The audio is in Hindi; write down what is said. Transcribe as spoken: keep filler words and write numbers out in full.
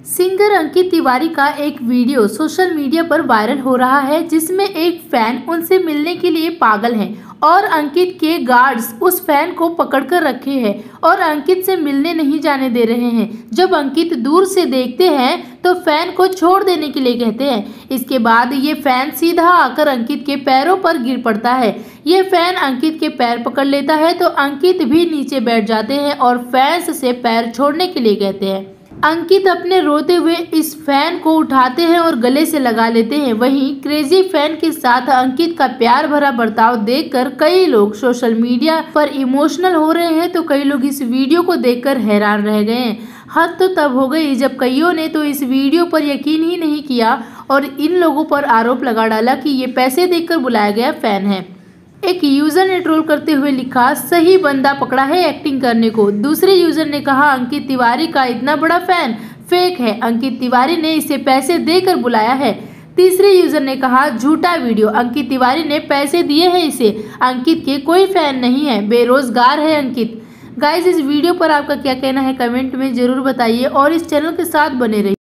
सिंगर अंकित तिवारी का एक वीडियो सोशल मीडिया पर वायरल हो रहा है जिसमें एक फैन उनसे मिलने के लिए पागल है और अंकित के गार्ड्स उस फैन को पकड़कर रखे हैं और अंकित से मिलने नहीं जाने दे रहे हैं। जब अंकित दूर से देखते हैं तो फैन को छोड़ देने के लिए कहते हैं। इसके बाद ये फैन सीधा आकर अंकित के पैरों पर गिर पड़ता है। ये फैन अंकित के पैर पकड़ लेता है तो अंकित भी नीचे बैठ जाते हैं और फैंस से पैर छोड़ने के लिए कहते हैं। अंकित अपने रोते हुए इस फैन को उठाते हैं और गले से लगा लेते हैं। वहीं क्रेजी फैन के साथ अंकित का प्यार भरा बर्ताव देखकर कई लोग सोशल मीडिया पर इमोशनल हो रहे हैं तो कई लोग इस वीडियो को देखकर हैरान रह गए हैं। हद तो तब हो गई जब कईयों ने तो इस वीडियो पर यकीन ही नहीं किया और इन लोगों पर आरोप लगा डाला कि ये पैसे देकर बुलाया गया फैन है। एक यूजर ने ट्रोल करते हुए लिखा, सही बंदा पकड़ा है एक्टिंग करने को। दूसरे यूजर ने कहा, अंकित तिवारी का इतना बड़ा फैन फेक है, अंकित तिवारी ने इसे पैसे देकर बुलाया है। तीसरे यूजर ने कहा, झूठा वीडियो, अंकित तिवारी ने पैसे दिए हैं इसे, अंकित के कोई फैन नहीं है, बेरोजगार है अंकित। गाइस, इस वीडियो पर आपका क्या कहना है कमेंट में जरूर बताइए और इस चैनल के साथ बने रहिए।